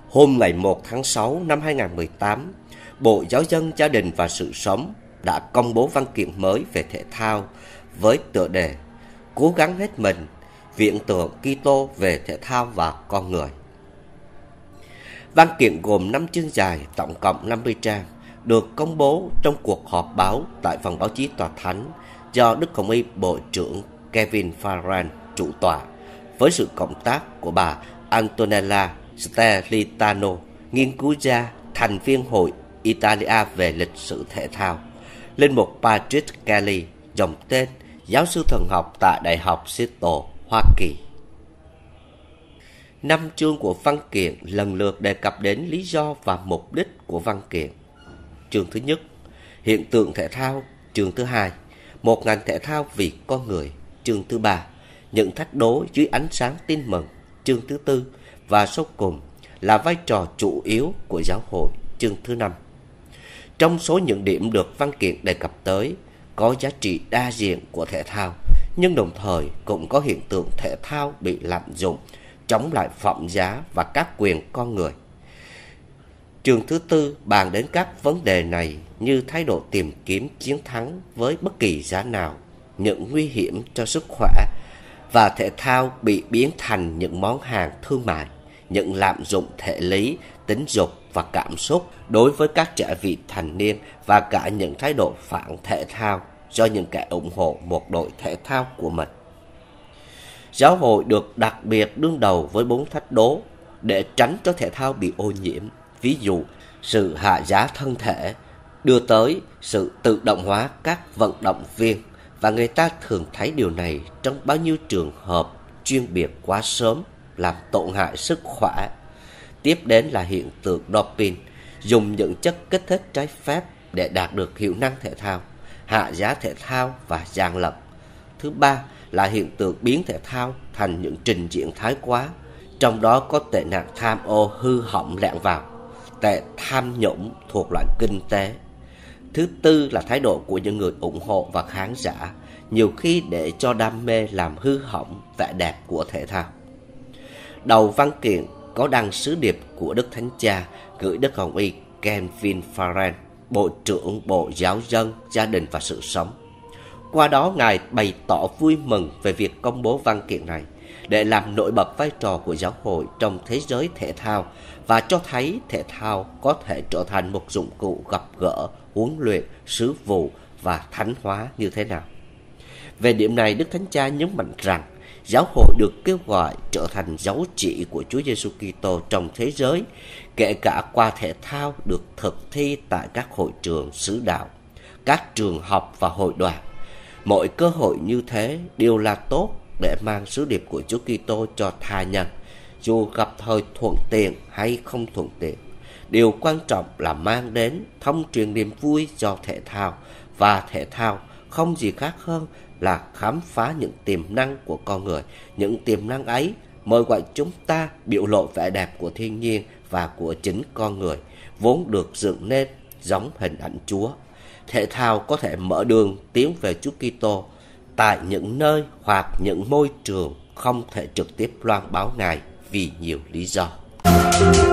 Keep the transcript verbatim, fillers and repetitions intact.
Hôm ngày một tháng sáu năm hai nghìn không trăm mười tám, Bộ Giáo dân, Gia đình và Sự sống đã công bố văn kiện mới về thể thao với tựa đề Cố gắng hết mình, viễn tượng Kitô về thể thao và con người. Văn kiện gồm năm chương dài, tổng cộng năm mươi trang, được công bố trong cuộc họp báo tại phòng báo chí Tòa Thánh do Đức Hồng Y Bộ trưởng Kevin Farran chủ tọa, với sự cộng tác của bà Antonella Stelitano, nghiên cứu gia, thành viên Hội Italia về lịch sử thể thao, linh mục Patrick Kelly, dòng tên, giáo sư thần học tại Đại học Seattle, Hoa Kỳ. Năm chương của văn kiện lần lượt đề cập đến lý do và mục đích của văn kiện. Chương thứ nhất, hiện tượng thể thao. Chương thứ hai, một ngành thể thao vì con người. Chương thứ ba, những thách đố dưới ánh sáng tin mừng. Chương thứ tư, và sau cùng là vai trò chủ yếu của giáo hội. Chương thứ năm. Trong số những điểm được văn kiện đề cập tới, có giá trị đa diện của thể thao, nhưng đồng thời cũng có hiện tượng thể thao bị lạm dụng, chống lại phẩm giá và các quyền con người. Chương thứ tư bàn đến các vấn đề này như thái độ tìm kiếm chiến thắng với bất kỳ giá nào, những nguy hiểm cho sức khỏe, và thể thao bị biến thành những món hàng thương mại, những lạm dụng thể lý, tính dục và cảm xúc đối với các trẻ vị thành niên, và cả những thái độ phản thể thao do những kẻ ủng hộ một đội thể thao của mình. Giáo hội được đặc biệt đương đầu với bốn thách đố để tránh cho thể thao bị ô nhiễm. Ví dụ, sự hạ giá thân thể đưa tới sự tự động hóa các vận động viên, và người ta thường thấy điều này trong bao nhiêu trường hợp chuyên biệt quá sớm, làm tổn hại sức khỏe. Tiếp đến là hiện tượng doping, dùng những chất kích thích trái phép để đạt được hiệu năng thể thao, hạ giá thể thao và gian lận. Thứ ba là hiện tượng biến thể thao thành những trình diễn thái quá, trong đó có tệ nạn tham ô hư hỏng lẻn vào, tệ tham nhũng thuộc loại kinh tế. Thứ tư là thái độ của những người ủng hộ và khán giả, nhiều khi để cho đam mê làm hư hỏng vẻ đẹp của thể thao. Đầu văn kiện có đăng sứ điệp của Đức Thánh Cha gửi Đức Hồng Y Kevin Farran, Bộ trưởng Bộ Giáo dân, Gia đình và Sự sống. Qua đó, Ngài bày tỏ vui mừng về việc công bố văn kiện này để làm nổi bật vai trò của giáo hội trong thế giới thể thao, và cho thấy thể thao có thể trở thành một dụng cụ gặp gỡ, huấn luyện, sứ vụ và thánh hóa như thế nào. Về điểm này, Đức Thánh Cha nhấn mạnh rằng giáo hội được kêu gọi trở thành dấu chỉ của Chúa Giêsu Kitô trong thế giới, kể cả qua thể thao được thực thi tại các hội trường xứ đạo, các trường học và hội đoàn. Mọi cơ hội như thế đều là tốt để mang sứ điệp của Chúa Kitô cho tha nhân, dù gặp thời thuận tiện hay không thuận tiện. Điều quan trọng là mang đến thông truyền niềm vui cho thể thao, và thể thao không gì khác hơn là khám phá những tiềm năng của con người. Những tiềm năng ấy mời gọi chúng ta biểu lộ vẻ đẹp của thiên nhiên và của chính con người, vốn được dựng nên giống hình ảnh Chúa. Thể thao có thể mở đường tiến về Chúa Kitô tại những nơi hoặc những môi trường không thể trực tiếp loan báo Ngài vì nhiều lý do.